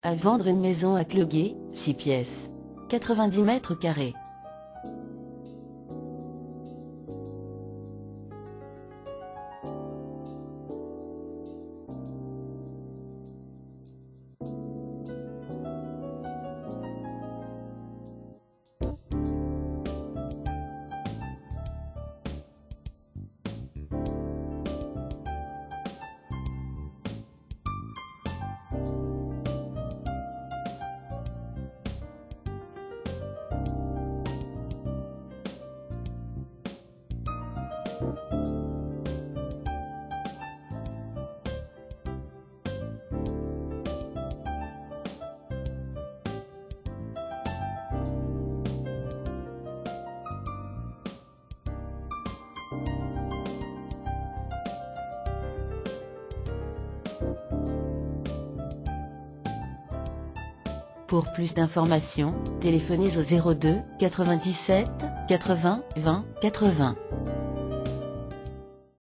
À vendre une maison à Cloguet, 6 pièces. 90 mètres carrés. Pour plus d'informations, téléphonez au 02 97 80 20 80.